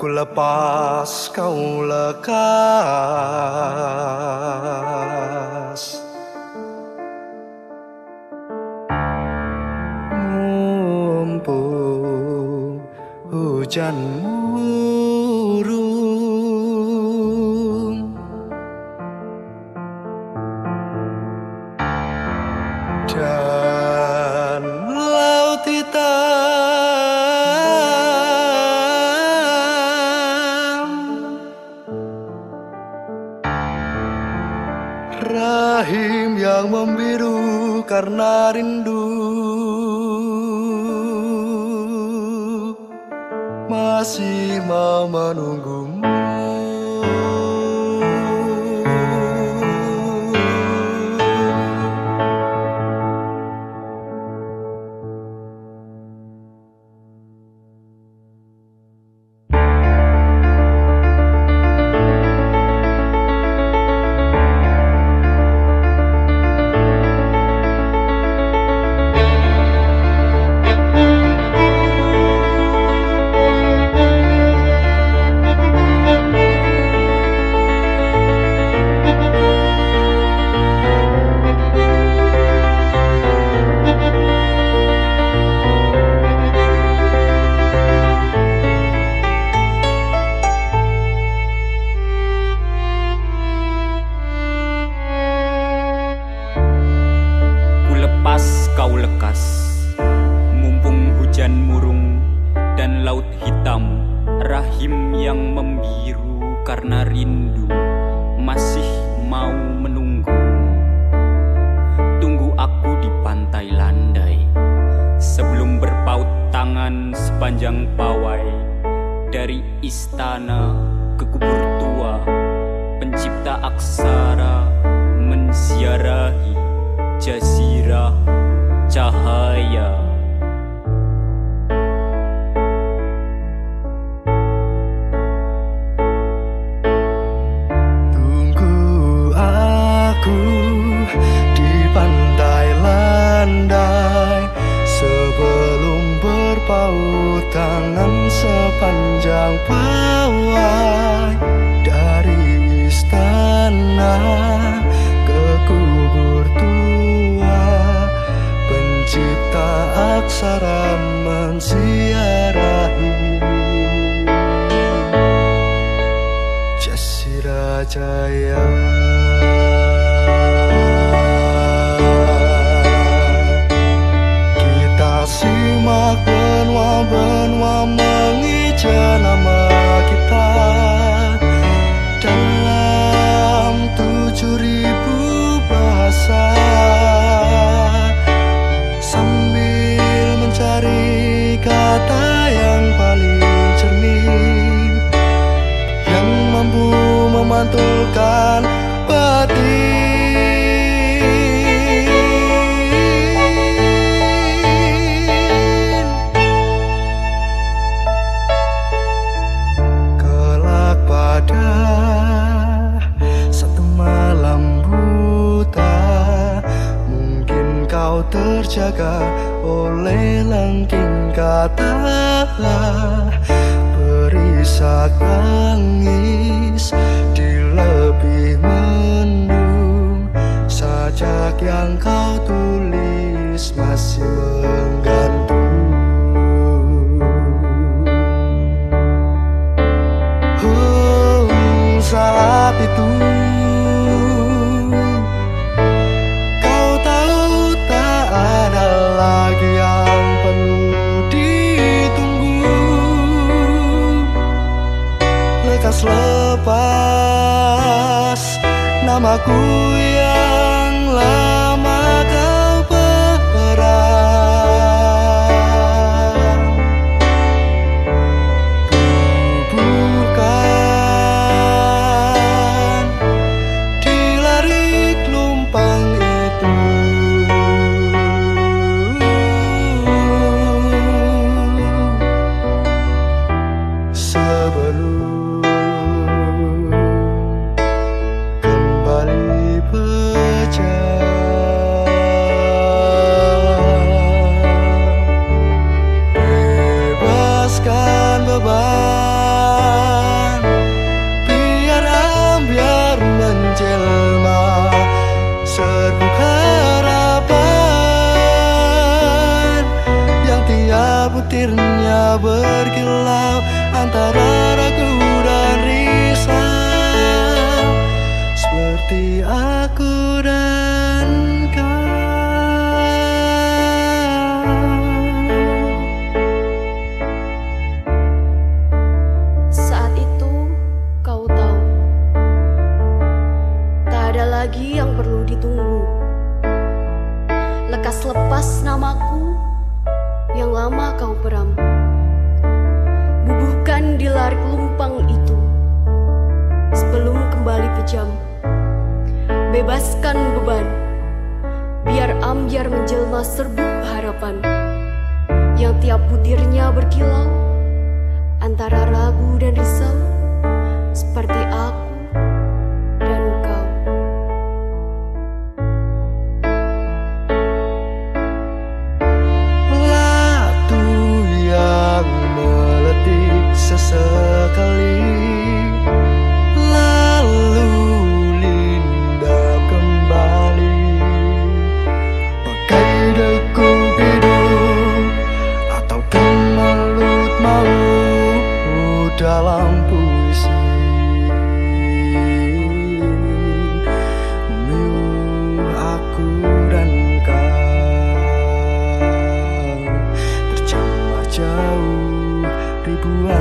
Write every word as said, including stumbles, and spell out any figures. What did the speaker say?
Ku lepas kau lekas, mumpung hujan murung dan laut hitam, rahim yang membiru karena rindu masih mau menunggumu. Kau lekas, mumpung hujan murung dan laut hitam, rahim yang membiru karena rindu masih mau menunggumu. Tunggu aku di pantai landai sebelum berpaut tangan sepanjang pawai, dari istana ke kubur tua, pencipta aksara menziarahi jazirah cahaya. Tunggu aku di pantai landai sebelum berpaut tangan sepanjang pawai, dari istana ke kubur tua, pencipta aksara menziarahi jazirah jaya. Kita simak benua-benua mengeja nama kita dalam tujuh ribu bahasa, sambil mencari kata yang paling cermin yang mampu memantulkan batin. Kelak pada satu malam buta, mungkin kau terjaga oleh lengking katalah, berisak tangis di lebih mendung, sajak yang kau tulis masih menggantung. Oh, saat itu lepas namaku yang lama kau perang, bubuhkan di larik lumpang itu. Sebelum kembali pecah. cahaya berkilau antara ragu dan risau, seperti aku dan kau. Saat itu kau tahu, tak ada lagi yang perlu ditunggu. Lekas lepas namaku yang lama kau peram. Bubuhkan di larik lumpang itu sebelum kembali pejam. Bebaskan beban, biar ambyar menjelma serbuk harapan yang tiap butirnya berkilau antara ragu dan risau, seperti aku dan kau. Latu yang meletik sesekali, lalu lindap kembali, bagai dekung hidup atau kemelut maut dalam puisi. Memiu aku dan kau terjamah jauh ribuan